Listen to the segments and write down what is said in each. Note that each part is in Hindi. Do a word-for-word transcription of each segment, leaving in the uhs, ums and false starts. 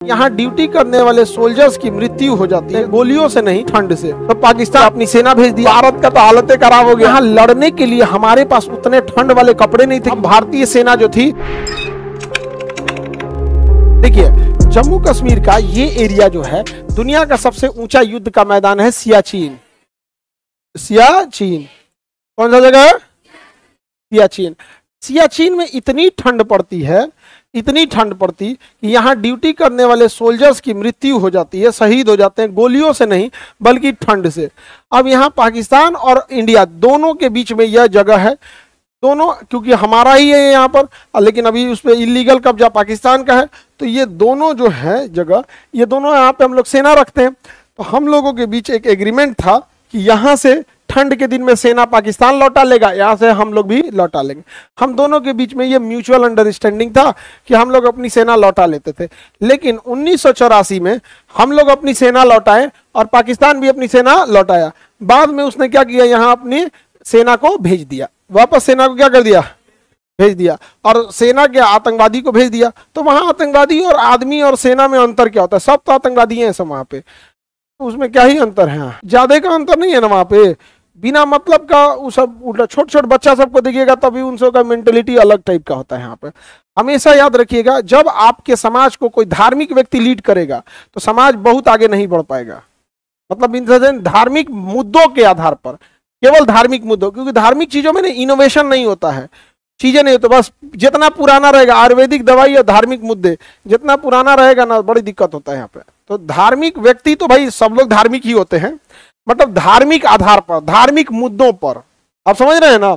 यहाँ ड्यूटी करने वाले सोल्जर्स की मृत्यु हो जाती है गोलियों से नहीं, ठंड से। तो पाकिस्तान अपनी सेना भेज दी। भारत का तो हालत खराब हो गया। यहाँ लड़ने के लिए हमारे पास उतने ठंड वाले कपड़े नहीं थे। अब भारतीय सेना जो थी, देखिए जम्मू कश्मीर का ये एरिया जो है दुनिया का सबसे ऊंचा युद्ध का मैदान है सियाचिन। सियाचिन कौन सा जगह है? सियाचिन। सियाचिन में इतनी ठंड पड़ती है, इतनी ठंड पड़ती कि यहाँ ड्यूटी करने वाले सोल्जर्स की मृत्यु हो जाती है, शहीद हो जाते हैं गोलियों से नहीं बल्कि ठंड से। अब यहाँ पाकिस्तान और इंडिया दोनों के बीच में यह जगह है, दोनों क्योंकि हमारा ही है यहाँ पर, लेकिन अभी उस पर इलीगल कब्जा पाकिस्तान का है। तो ये दोनों जो है जगह, ये दोनों यहाँ पे हम लोग सेना रखते हैं। तो हम लोगों के बीच एक एग्रीमेंट था कि यहाँ से ठंड के दिन में सेना पाकिस्तान लौटा लेगा, यहाँ से हम लोग भी लौटा लेंगे। हम दोनों के बीच में ये म्यूचुअल अंडरस्टैंडिंग था कि हम लोग अपनी सेना लौटा लेते थे। लेकिन उन्नीस सौ चौरासी में हम लोग अपनी सेना लौटाए और पाकिस्तान भी अपनी सेना लौटाया। बाद में उसने क्या किया, यहाँ अपनी सेना को भेज दिया, वापस सेना को क्या कर दिया, भेज दिया, और सेना के आतंकवादी को भेज दिया। तो वहां आतंकवादी और आदमी और सेना में अंतर क्या होता है? सब तो आतंकवादी हैं सब वहां पे, उसमें क्या ही अंतर है? ज्यादा का अंतर नहीं है ना वहां पे। बिना मतलब का वो सब उल्टा, छोट छोट बच्चा सबको देखिएगा तभी उन सबका मेंटेलिटी अलग टाइप का होता है यहाँ पे। हमेशा याद रखिएगा, जब आपके समाज को कोई धार्मिक व्यक्ति लीड करेगा तो समाज बहुत आगे नहीं बढ़ पाएगा। मतलब इन धार्मिक मुद्दों के आधार पर, केवल धार्मिक मुद्दों, क्योंकि धार्मिक चीजों में इनोवेशन नहीं होता है, चीजें नहीं होती। बस जितना पुराना रहेगा आयुर्वेदिक दवाई और धार्मिक मुद्दे जितना पुराना रहेगा ना, बड़ी दिक्कत होता है यहाँ पे। तो धार्मिक व्यक्ति तो भाई सब लोग धार्मिक ही होते हैं, मतलब धार्मिक आधार पर, धार्मिक मुद्दों पर, आप समझ रहे हैं ना।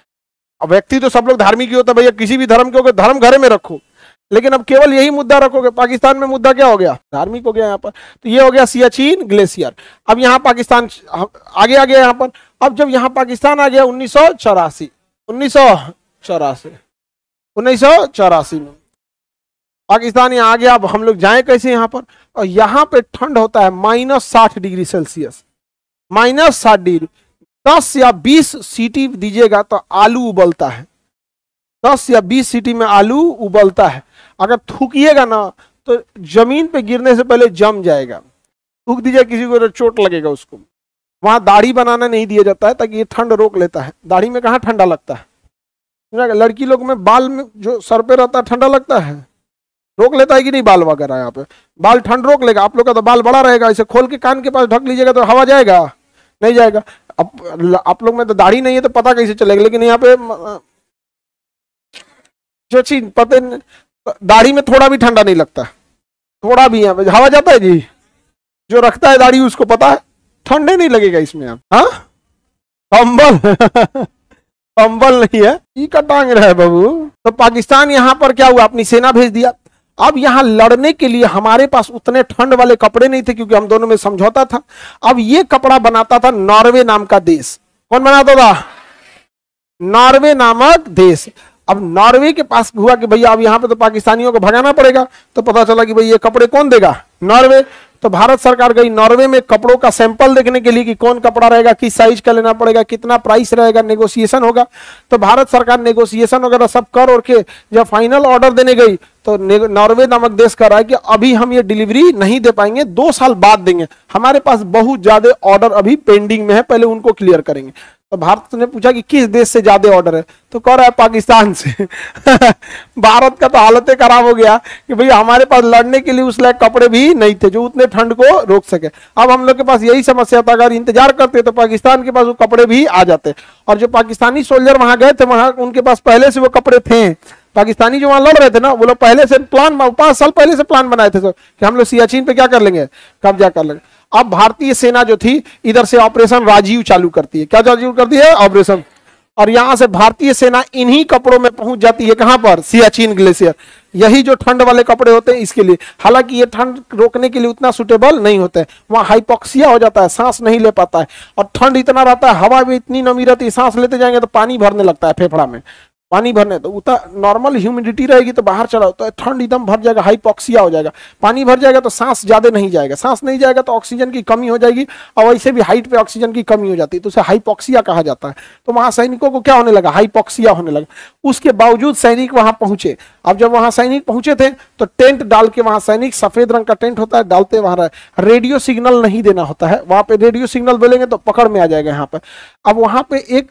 अब व्यक्ति तो सब लोग धार्मिक ही होता है भैया, किसी भी धर्म के धर्म घर में रखो, लेकिन अब केवल यही मुद्दा रखोगे। पाकिस्तान में मुद्दा क्या हो गया? धार्मिक हो गया यहाँ पर। तो ये हो गया सियाचिन ग्लेशियर। अब यहाँ पाकिस्तान आगे आ गया यहाँ पर। अब जब यहाँ पाकिस्तान आ गया उन्नीस सौ चौरासी उन्नीस सौ चौरासी उन्नीस सौ चौरासी में पाकिस्तान यहाँ आ गया। अब हम लोग जाए कैसे यहाँ पर? और यहाँ पे ठंड होता है माइनस साठ डिग्री सेल्सियस, माइनस साठ डिग्री। दस या बीस सीटी दीजिएगा तो आलू उबलता है, दस या बीस सीटी में आलू उबलता है। अगर थूकिएगा ना तो जमीन पे गिरने से पहले जम जाएगा। थूक दीजिए किसी को तो चोट लगेगा उसको। वहां दाढ़ी बनाना नहीं दिया जाता है ताकि ये ठंड रोक लेता है। दाढ़ी में कहाँ ठंडा लगता है? लड़की लोग में बाल में जो सर पे रहता है ठंडा लगता है, रोक लेता है कि नहीं? बाल वगैरह यहाँ पे बाल ठंड रोक लेगा। आप लोग का तो बाल बड़ा रहेगा, इसे खोल के कान के पास ढक लीजिएगा तो हवा जाएगा? नहीं जाएगा। अब आप लोग में तो दाढ़ी नहीं है तो पता कैसे चलेगा। लेकिन यहाँ पे जो चीज पता, दाढ़ी में थोड़ा भी ठंडा नहीं लगता, थोड़ा भी यहाँ पे हवा जाता है जी। जो रखता है दाढ़ी उसको पता है ठंडे नहीं लगेगा इसमें। आप हाँ कंबल कंबल नहीं है, ई का टांग रहा है बाबू। तो पाकिस्तान यहाँ पर क्या हुआ, अपनी सेना भेज दिया। अब यहाँ लड़ने के लिए हमारे पास उतने ठंड वाले कपड़े नहीं थे क्योंकि हम दोनों में समझौता था। अब ये कपड़ा बनाता था नॉर्वे नाम का देश। कौन बनाता था? नॉर्वे नामक देश। अब नॉर्वे के पास हुआ कि भैया अब यहाँ पे तो पाकिस्तानियों को भगाना पड़ेगा। तो पता चला कि भाई ये कपड़े कौन देगा? नॉर्वे। तो भारत सरकार गई नॉर्वे में कपड़ों का सैंपल देखने के लिए कि कौन कपड़ा रहेगा, किस साइज का लेना पड़ेगा, कितना प्राइस रहेगा, नेगोशिएशन होगा। तो भारत सरकार नेगोशिएशन वगैरह सब कर और के जब फाइनल ऑर्डर देने गई तो नॉर्वे नामक देश कह रहा है कि अभी हम ये डिलीवरी नहीं दे पाएंगे, दो साल बाद देंगे, हमारे पास बहुत ज्यादा ऑर्डर अभी पेंडिंग में है, पहले उनको क्लियर करेंगे। तो भारत ने पूछा कि किस देश से ज्यादा ऑर्डर है? तो कह रहा है पाकिस्तान से। भारत का तो हालत खराब हो गया कि भैया हमारे पास लड़ने के लिए उस लायक कपड़े भी नहीं थे जो उतने ठंड को रोक सके। अब हम लोग के पास यही समस्या था, अगर इंतजार करते तो पाकिस्तान के पास वो कपड़े भी आ जाते। और जो पाकिस्तानी सोल्जर वहां गए थे, वहां उनके पास पहले से वो कपड़े थे। पाकिस्तानी जो वहां लड़ रहे थे ना, वो लोग पहले से प्लान, पांच साल पहले से प्लान बनाए थे कि हम लोग सियाचिन पे क्या कर लेंगे, कब्जा कर लेंगे। अब भारतीय सेना जो थी इधर से ऑपरेशन राजीव चालू करती है। क्या चालू करती है? ऑपरेशन। और यहां से भारतीय सेना इन्हीं कपड़ों में पहुंच जाती है। कहां पर? सियाचिन ग्लेशियर। यही जो ठंड वाले कपड़े होते हैं इसके लिए। हालांकि ये ठंड रोकने के लिए उतना सुटेबल नहीं होते हैं, वहां हाइपोक्सिया हो जाता है, सांस नहीं ले पाता है। और ठंड इतना रहता है, हवा में इतनी नमी रहती है, सांस लेते जाएंगे तो पानी भरने लगता है फेफड़ा में, पानी भरने, तो उतना नॉर्मल ह्यूमिडिटी रहेगी तो बाहर चला तो ठंड एकदम भर जाएगा, हाइपोक्सिया हो जाएगा। पानी भर जाएगा तो सांस ज्यादा नहीं जाएगा, सांस नहीं जाएगा तो ऑक्सीजन की कमी हो जाएगी, और वैसे भी हाइट पे ऑक्सीजन की कमी हो जाती है, तो उसे हाइपोक्सिया कहा जाता है। तो वहां सैनिकों को क्या होने लगा, हाइपोक्सिया होने लगा। उसके बावजूद सैनिक वहां पहुंचे। अब जब वहां सैनिक पहुंचे थे तो टेंट डाल के, वहां सैनिक सफेद रंग का टेंट होता है, डालते वहां रेडियो सिग्नल नहीं देना होता है, वहां पे रेडियो सिग्नल बोलेंगे तो पकड़ में आ जाएगा यहाँ पे। अब वहां पे एक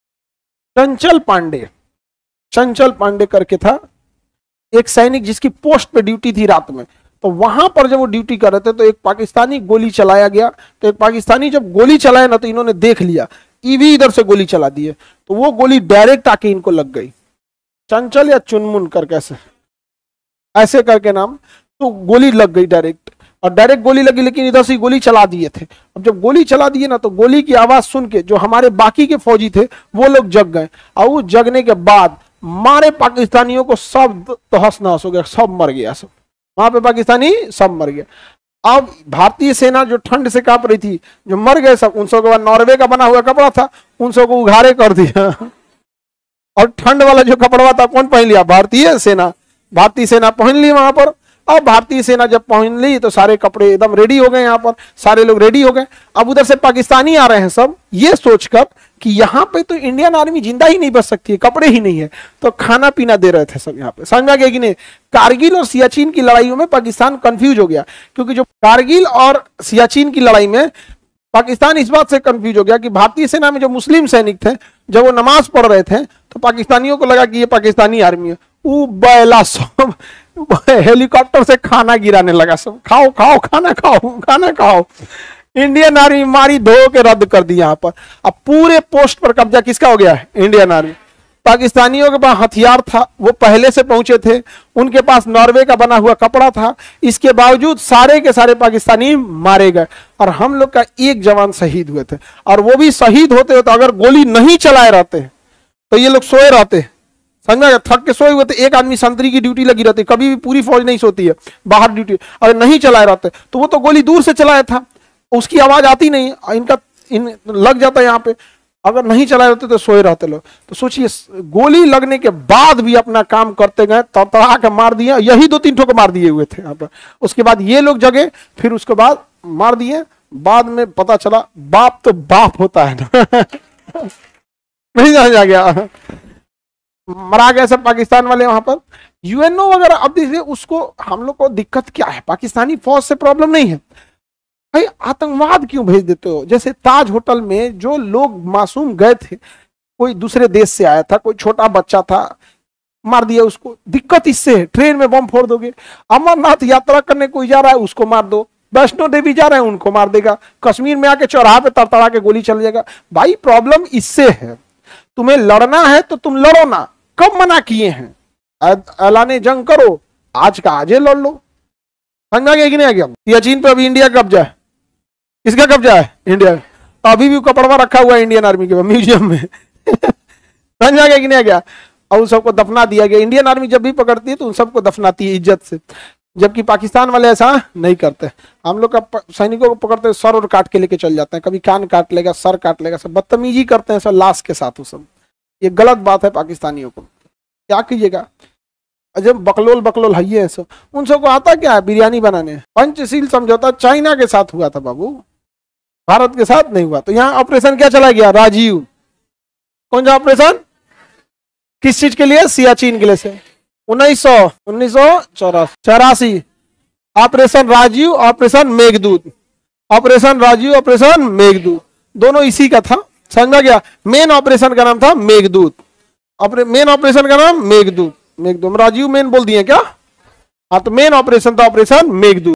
चंचल पांडे, चंचल पांडे करके था एक सैनिक जिसकी पोस्ट पे ड्यूटी थी रात में। तो वहां पर जब वो ड्यूटी कर रहे थे तो एक पाकिस्तानी गोली चलाया गया। तो एक पाकिस्तानी जब गोली चलाया ना तो इन्होंने देख लिया, ईवी इधर से गोली चला दी है, तो वो गोली डायरेक्ट आके इनको लग गई। चंचल या चुनमुन करके ऐसे ऐसे करके नाम, तो गोली लग गई डायरेक्ट, और डायरेक्ट गोली लगी, लेकिन इधर से गोली चला दिए थे। अब जब गोली चला दिए ना तो गोली की आवाज सुन के जो हमारे बाकी के फौजी थे वो लोग जग गए, और वो जगने के बाद मारे पाकिस्तानियों को सब तहस नहस हो गया, सब मर गया, सब वहां पे पाकिस्तानी सब मर गया। अब भारतीय सेना जो ठंड से कांप रही थी, जो मर गए सब, उन सब के बाद नॉर्वे का बना हुआ कपड़ा था, उन सब को उघारे कर दिया, और ठंड वाला जो कपड़ा था कौन पहन लिया, भारतीय सेना। भारतीय सेना पहन ली वहां पर। अब भारतीय सेना जब पहन ली तो सारे कपड़े एकदम रेडी हो गए, यहाँ पर सारे लोग रेडी हो गए। अब उधर से पाकिस्तानी आ रहे हैं सब, ये सोचकर कि यहाँ पे तो इंडियन आर्मी जिंदा ही नहीं बच सकती है, कपड़े ही नहीं है, तो खाना पीना दे रहे थे सब यहाँ पे। समझ में आ गया कि नहीं। कारगिल और सियाचिन की लड़ाइयों में पाकिस्तान कंफ्यूज हो गया, क्योंकि जो कारगिल और सियाचिन की लड़ाई में पाकिस्तान इस बात से कंफ्यूज हो गया कि भारतीय सेना में जो मुस्लिम सैनिक थे, जब वो नमाज पढ़ रहे थे तो पाकिस्तानियों को लगा कि ये पाकिस्तानी आर्मी है, वो बैला सब हेलीकॉप्टर से खाना गिराने लगा, सब खाओ खाओ खाना खाओ खाना खाओ। इंडियन आर्मी मारी धो के रद्द कर दी यहाँ पर। अब पूरे पोस्ट पर कब्जा किसका हो गया है, इंडियन आर्मी। पाकिस्तानियों के पास हथियार था, वो पहले से पहुंचे थे, उनके पास नॉर्वे का बना हुआ कपड़ा था, इसके बावजूद सारे के सारे पाकिस्तानी मारे गए, और हम लोग का एक जवान शहीद हुए थे। और वो भी शहीद होते होते अगर गोली नहीं चलाए रहते तो ये लोग सोए रहते, समझा, थक के सोए हुए थे। एक आदमी संतरी की ड्यूटी लगी रहती, कभी भी पूरी फौज नहीं सोती है बाहर ड्यूटी, अगर नहीं चलाए रहते तो वो तो गोली दूर से चलाया था, उसकी आवाज आती नहीं, इनका इन लग जाता यहाँ पे। अगर नहीं चलाए रहते तो सोए रहते लोग। तो सोचिए, गोली लगने के बाद भी अपना काम करते गए, तड़तड़ा के मार दिए, यही दो तीन ठोक मार दिए हुए थे यहाँ पर। उसके बाद ये लोग जगे, फिर उसके बाद मार दिए। बाद में पता चला बाप तो बाप होता है ना नहीं समझ आ गया, मरा गए सब पाकिस्तान वाले वहां पर। यूएनओ वगैरह, अब देखिए उसको हम लोग को दिक्कत क्या है, पाकिस्तानी फौज से प्रॉब्लम नहीं है भाई, आतंकवाद क्यों भेज देते हो। जैसे ताज होटल में जो लोग मासूम गए थे, कोई दूसरे देश से आया था, कोई छोटा बच्चा था, मार दिया उसको। दिक्कत इससे है, ट्रेन में बम फोड़ दोगे। अमरनाथ यात्रा करने कोई जा रहा है उसको मार दो, वैष्णो देवी जा रहे हैं उनको मार देगा, कश्मीर में आके चौराहा पे तड़तड़ा के गोली चल जाएगा। भाई प्रॉब्लम इससे है, तुम्हें लड़ना है तो तुम लड़ो ना, कब मना किए हैं, ऐलाने जंग करो, आज का आज लड़ लो। समझ गया कि नहीं आ गया। सियाचिन पे अभी इंडिया कब्जा है, किसका कब्जा है, इंडिया। तो अभी भी कपड़वा रखा हुआ है इंडियन आर्मी के म्यूजियम में समझ गया कि नहीं आ गया। और उन सबको दफना दिया गया। इंडियन आर्मी जब भी पकड़ती है तो उन सबको दफनाती है इज्जत से, जबकि पाकिस्तान वाले ऐसा नहीं करते। हम लोग का सैनिकों को पकड़ते सर और काट के लेके चल जाते हैं, कभी कान काट लेगा, सर काट लेगा, सब बदतमीजी करते हैं सब लाश के साथ। वो सब ये गलत बात है पाकिस्तानियों को, क्या कीजिएगा। जब बकलोल बकलोल है ये सब, उन सबको आता क्या है बिरयानी बनाने। पंचशील समझौता चाइना के साथ हुआ था बाबू, भारत के साथ नहीं हुआ। तो यहाँ ऑपरेशन क्या चला गया, राजीव। कौन सा ऑपरेशन, किस चीज के लिए, सियाचिन के लिए से उन्नीस सौ उन्नीस सौ चौरासी operation Rajiv, operation Meghdoot. Operation Rajiv, operation Meghdoot, दोनों इसी का था, समझा गया। मेन ऑपरेशन का नाम था मेघदूत, मेन ऑपरेशन का नाम मेघदूत। मेघदूत राजीव मेन बोल दिए क्या, हाँ, तो मेन ऑपरेशन था ऑपरेशन मेघदूत।